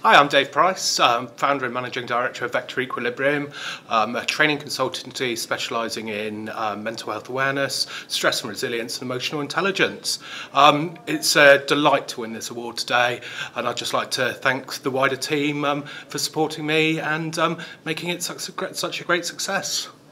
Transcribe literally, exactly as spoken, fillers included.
Hi, I'm Dave Price, um, founder and managing director of Vector Equilibrium, um, a training consultancy specialising in um, mental health awareness, stress and resilience and emotional intelligence. Um, it's a delight to win this award today, and I'd just like to thank the wider team um, for supporting me and um, making it such a, great, such a great success.